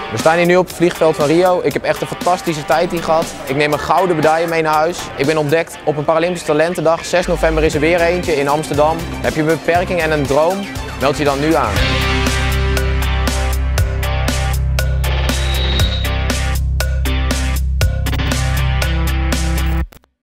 We staan hier nu op het vliegveld van Rio. Ik heb echt een fantastische tijd hier gehad. Ik neem een gouden medaille mee naar huis. Ik ben ontdekt op een Paralympische Talentendag. 6 november is er weer eentje in Amsterdam. Heb je een beperking en een droom? Meld je dan nu aan.